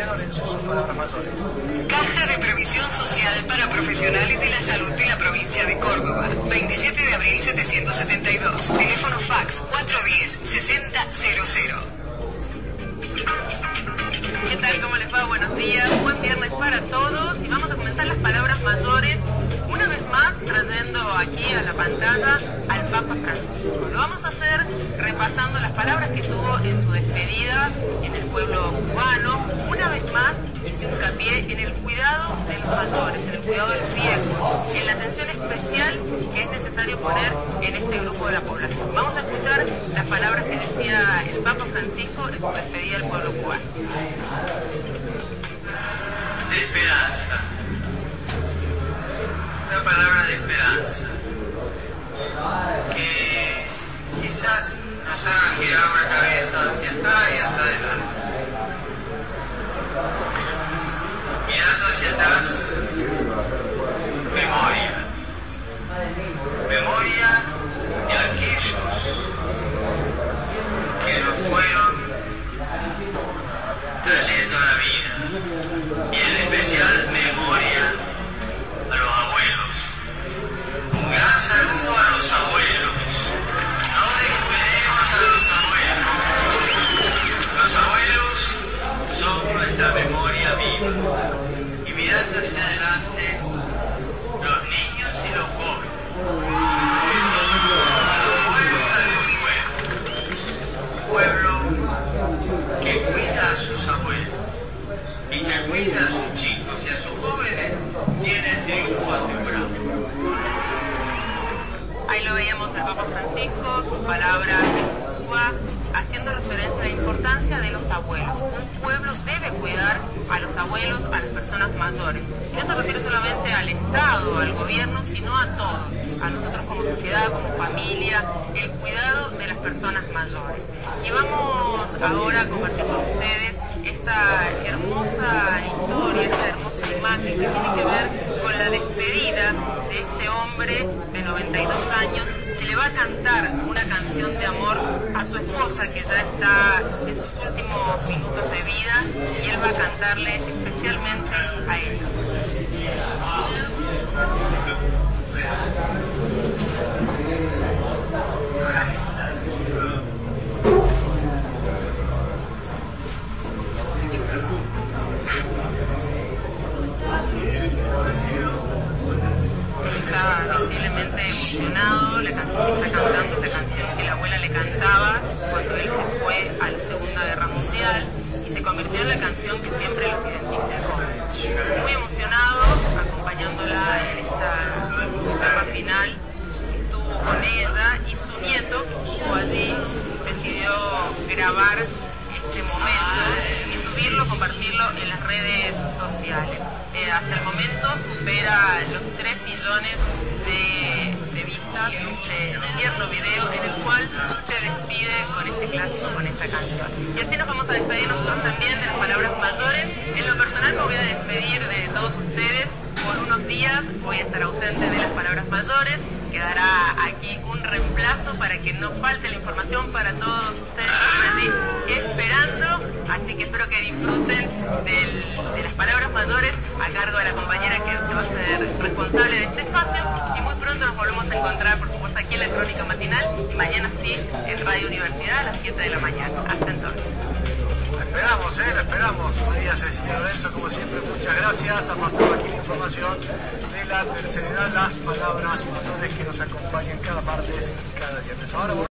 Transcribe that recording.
Luciano Lorenzo, sus palabras mayores. Caja de Previsión Social para Profesionales de la Salud de la provincia de Córdoba. 27 de abril 772. Teléfono fax 410-6000. ¿Qué tal? ¿Cómo les va? Buenos días. Buen viernes para todos. Y vamos a comenzar las palabras mayores. Una vez más, trayendo aquí a la pantalla al Papa Francisco. Lo vamos a hacer repasando las palabras que tuvo en su despedida en el pueblo cubano. Una vez más, hizo hincapié en el cuidado de los mayores, en el cuidado de los viejos, en la atención especial que es necesario poner en este grupo de la población. Vamos a escuchar las palabras que decía el Papa Francisco en su despedida al pueblo cubano. De esperanza. Una palabra de esperanza que quizás nos haga girar la cabeza hacia atrás y hacia adelante. Mirando hacia atrás, memoria. Memoria de aquellos que nos fueron trayendo a la vida. Y en especial memoria a los abuelos. Un gran saludo a los abuelos. No descuidemos a los abuelos. Los abuelos son nuestra memoria viva. Y mirando hacia adelante, los niños y los jóvenes. La fuerza de un pueblo que cuida a sus abuelos y que cuida a sus chicos y a sus jóvenes, tiene el triunfo asegurado. Ahí lo veíamos el Papa Francisco, sus palabras en Cuba, haciendo referencia a la importancia de los abuelos. Un pueblo debe cuidar a los abuelos, a las personas mayores. Y no se refiere solamente al Estado, al gobierno, sino a todos, a nosotros como sociedad, como familia, el cuidado de las personas mayores. Y vamos ahora a compartir con ustedes esta hermosa historia, esta hermosa imagen que tiene que ver con la despedida de este hombre de 92 años que le va a cantar una canción de amor a su esposa que ya está en sus últimos minutos de vida y él va a cantarle especialmente a ella. Está visiblemente emocionado. La canción que está cantando es la canción que la abuela le cantaba cuando él se fue a la Segunda Guerra Mundial y se convirtió en la canción que siempre lo identificó. Muy emocionado, acompañándola en esa etapa final, estuvo con ella y su nieto que estuvo allí, decidió grabar este momento y subirlo, compartirlo en las redes sociales. Hasta el momento supera los 3 millones de vistas de tierno video en el cual se despide con este clásico, con esta canción. Y así nos vamos a despedir nosotros también de las palabras mayores. En lo personal me voy a despedir de todos ustedes por unos días, voy a estar ausente de las palabras mayores. Quedará aquí un reemplazo para que no falte la información para todos ustedes que están allí esperando. Así que espero que disfruten de las palabras mayores a cargo de la compañera que se va a ser responsable de este espacio. Y muy pronto nos volvemos a encontrar, por supuesto, aquí en la Crónica Matinal y mañana sí en Radio Universidad a las 7 de la mañana. Hasta entonces. La esperamos. María Cecilia Lorenzo, como siempre, muchas gracias. Ha pasado aquí la información de la tercera edad, las palabras mayores que nos acompañan cada martes y cada viernes. Ahora